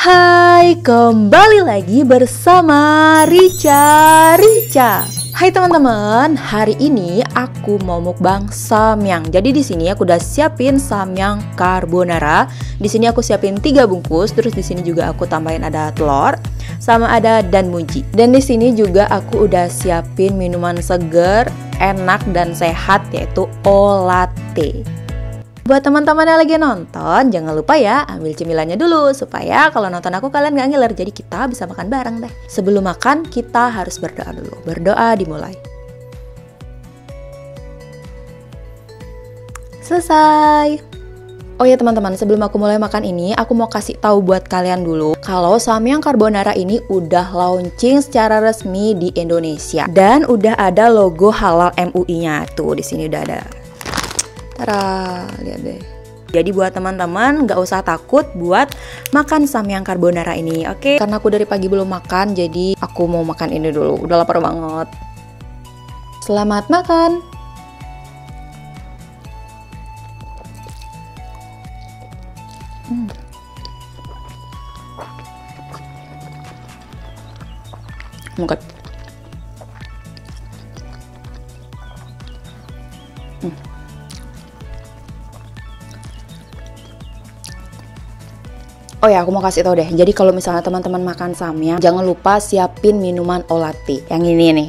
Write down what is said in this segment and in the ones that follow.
Hai, kembali lagi bersama Rica. Hai teman-teman, hari ini aku mau mukbang samyang. Jadi di sini aku udah siapin samyang carbonara. Di sini aku siapin 3 bungkus, terus di sini juga aku tambahin ada telur sama ada danmuji. Dan di sini juga aku udah siapin minuman seger, enak dan sehat yaitu olate. Buat teman-teman yang lagi nonton, jangan lupa ya ambil cemilannya dulu supaya kalau nonton aku kalian gak ngiler, jadi kita bisa makan bareng deh. Sebelum makan kita harus berdoa dulu. Berdoa dimulai. Selesai. Oh ya teman-teman, sebelum aku mulai makan ini, aku mau kasih tahu buat kalian dulu kalau samyang carbonara ini udah launching secara resmi di Indonesia dan udah ada logo halal MUI-nya. Tuh di sini udah ada. Tara, lihat deh. Jadi buat teman-teman gak usah takut buat makan samyang carbonara ini, oke? Karena aku dari pagi belum makan, jadi aku mau makan ini dulu. Udah lapar banget. Selamat makan. Makan. Oh ya, aku mau kasih tau deh. Jadi kalau misalnya teman-teman makan samyang, jangan lupa siapin minuman olate. Yang ini nih.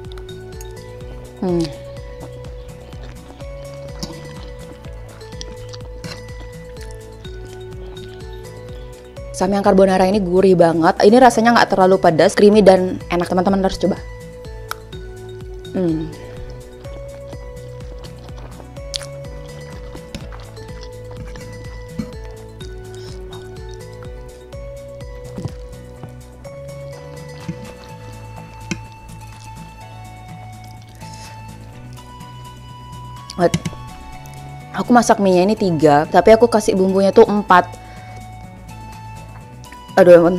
Samyang carbonara ini gurih banget. Ini rasanya nggak terlalu pedas, creamy dan enak. Teman-teman harus coba. Aku masak mie-nya ini 3, tapi aku kasih bumbunya tuh 4. Aduh ampun.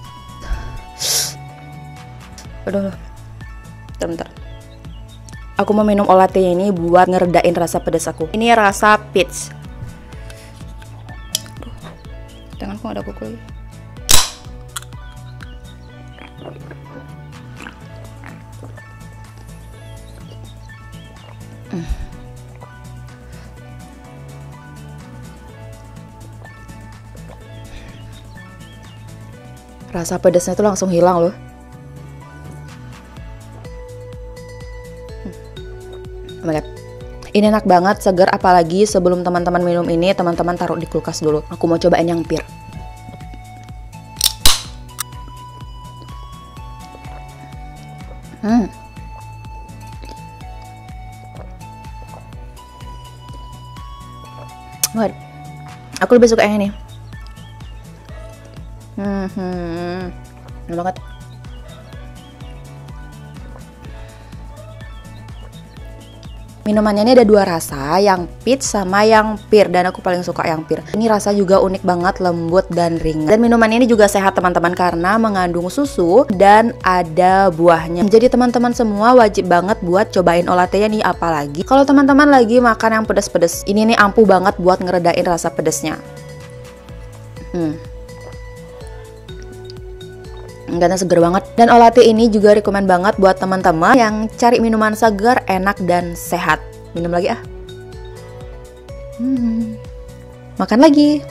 Aduh. Bentar. Aku mau minum olate ini buat ngeredain rasa pedas aku. Ini rasa peach. Tanganku ada kuku lagi. Rasa pedasnya tuh langsung hilang loh. Oh my god. Ini enak banget, segar, apalagi sebelum teman-teman minum ini, teman-teman taruh di kulkas dulu. Aku mau cobain yang pir. Wah, aku lebih suka yang ini. Enak banget. Minumannya ini ada 2 rasa, yang peach sama yang pir, dan aku paling suka yang pir. Ini rasa juga unik banget, lembut dan ringan. Dan minuman ini juga sehat teman-teman karena mengandung susu dan ada buahnya. Jadi teman-teman semua wajib banget buat cobain olatenya nih, apalagi kalau teman-teman lagi makan yang pedas-pedas. Ini nih ampuh banget buat ngeredain rasa pedasnya. Karena seger banget. Dan olate ini juga rekomen banget buat teman-teman yang cari minuman segar, enak dan sehat. Minum lagi ah. Makan lagi.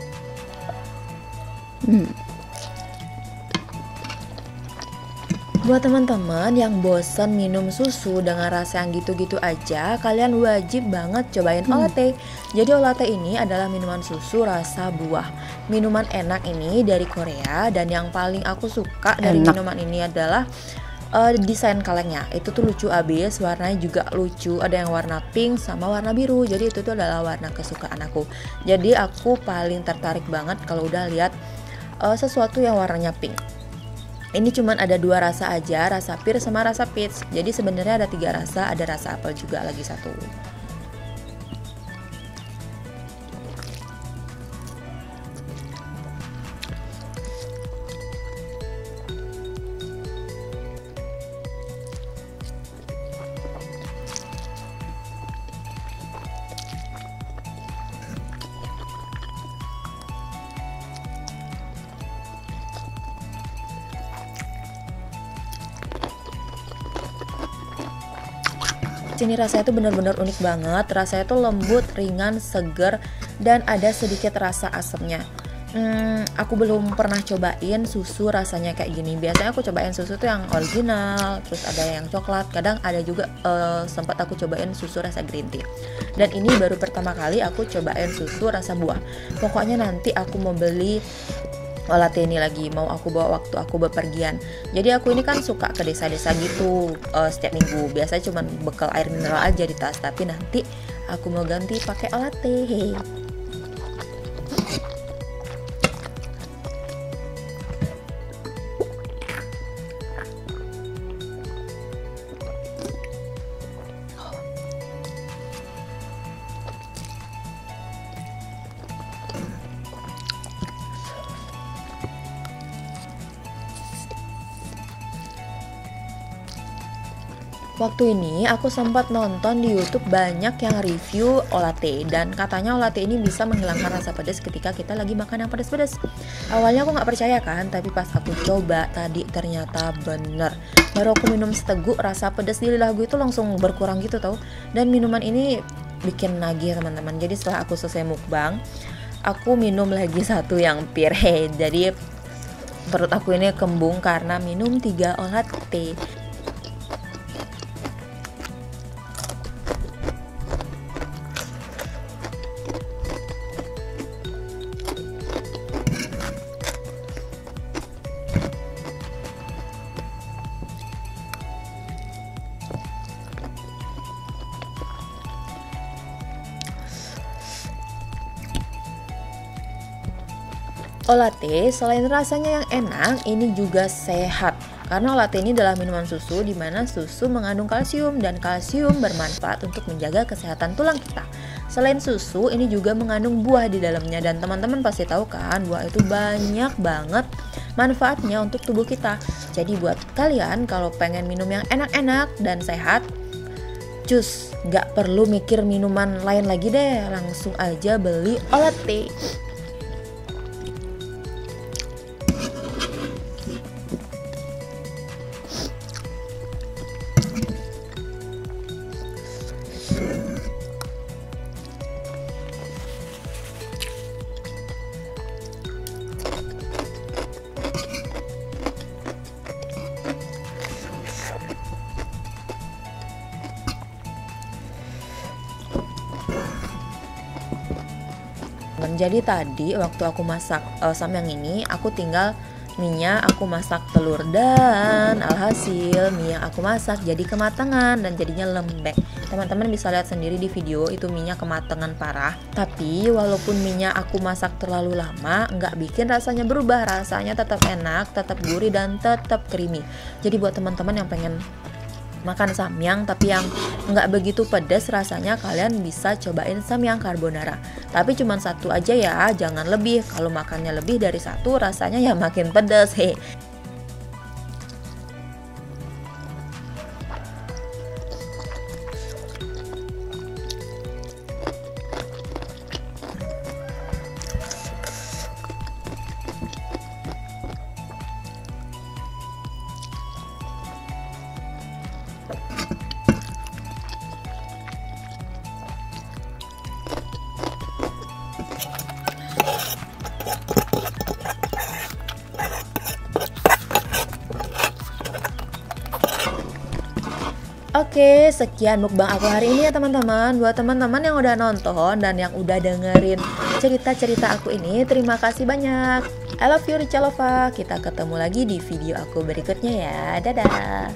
Buat teman-teman yang bosan minum susu dengan rasa yang gitu-gitu aja, kalian wajib banget cobain olate. Jadi olate ini adalah minuman susu rasa buah. Minuman enak ini dari Korea, dan yang paling aku suka dari minuman ini adalah desain kalengnya. Itu tuh lucu abis, warnanya juga lucu. Ada yang warna pink sama warna biru. Jadi itu tuh adalah warna kesukaan aku. Jadi aku paling tertarik banget kalau udah lihat sesuatu yang warnanya pink. Ini cuman ada 2 rasa aja, rasa pir sama rasa peach. Jadi sebenarnya ada 3 rasa, ada rasa apel juga lagi 1. Sini rasanya tuh bener-bener unik banget. Rasanya tuh lembut, ringan, seger, dan ada sedikit rasa asamnya. Aku belum pernah cobain susu rasanya kayak gini. Biasanya aku cobain susu tuh yang original, terus ada yang coklat, kadang ada juga sempat aku cobain susu rasa green tea. Dan ini baru pertama kali aku cobain susu rasa buah. Pokoknya nanti aku mau beli latte ini lagi, mau aku bawa waktu aku bepergian. Jadi aku ini kan suka ke desa-desa gitu setiap minggu. Biasanya cuma bekal air mineral aja di tas, tapi nanti aku mau ganti pakai latte. Waktu ini aku sempat nonton di YouTube banyak yang review latte, dan katanya latte ini bisa menghilangkan rasa pedas ketika kita lagi makan yang pedas-pedas. Awalnya aku nggak percaya kan, tapi pas aku coba tadi ternyata bener. Baru aku minum seteguk, rasa pedas di lidah gue itu langsung berkurang gitu tau. Dan minuman ini bikin nagih teman-teman. Jadi setelah aku selesai mukbang, aku minum lagi satu yang pire. Jadi perut aku ini kembung karena minum 3 latte. Latte selain rasanya yang enak, ini juga sehat. Karena latte ini adalah minuman susu di mana susu mengandung kalsium, dan kalsium bermanfaat untuk menjaga kesehatan tulang kita. Selain susu, ini juga mengandung buah di dalamnya, dan teman-teman pasti tahu kan, buah itu banyak banget manfaatnya untuk tubuh kita. Jadi buat kalian kalau pengen minum yang enak-enak dan sehat, cus, gak perlu mikir minuman lain lagi deh, langsung aja beli latte. Jadi tadi waktu aku masak samyang ini, aku tinggal minyak aku masak telur, dan alhasil minyak aku masak jadi kematangan dan jadinya lembek. Teman-teman bisa lihat sendiri di video, itu minyak kematangan parah. Tapi walaupun minyak aku masak terlalu lama, nggak bikin rasanya berubah. Rasanya tetap enak, tetap gurih, dan tetap creamy. Jadi buat teman-teman yang pengen makan samyang tapi yang nggak begitu pedas rasanya, kalian bisa cobain samyang carbonara. Tapi cuma satu aja ya, jangan lebih. Kalau makannya lebih dari satu, rasanya ya makin pedas. Oke, sekian mukbang aku hari ini ya teman-teman. Buat teman-teman yang udah nonton dan yang udah dengerin cerita-cerita aku ini, terima kasih banyak. I love you, Richa Lova. Kita ketemu lagi di video aku berikutnya ya. Dadah.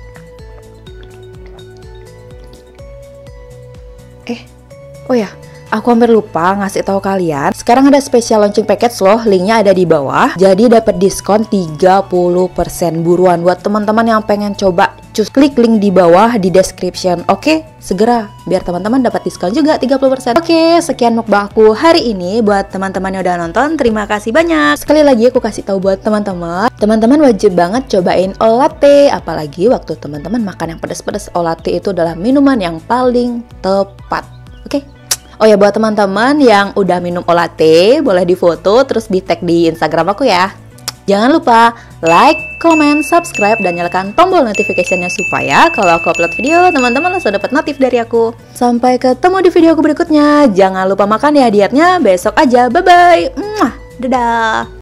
Oh ya, aku hampir lupa ngasih tahu kalian. Sekarang ada special launching package loh, linknya ada di bawah. Jadi dapat diskon 30%. Buruan buat teman-teman yang pengen coba. Cus klik link di bawah di description. Oke, segera biar teman-teman dapat diskon juga 30%. Oke, sekian mukbang aku hari ini. Buat teman-teman yang udah nonton, terima kasih banyak. Sekali lagi aku kasih tahu buat teman-teman. Teman-teman wajib banget cobain Olatte, apalagi waktu teman-teman makan yang pedas-pedas. Olatte itu adalah minuman yang paling tepat. Oke. Oh ya, buat teman-teman yang udah minum Olatte, boleh difoto terus di tag di Instagram aku ya. Jangan lupa like, comment, subscribe, dan nyalakan tombol notification-nya supaya kalau aku upload video, teman-teman langsung dapat notif dari aku. Sampai ketemu di video aku berikutnya. Jangan lupa makan ya dietnya besok aja. Bye-bye. Dadah.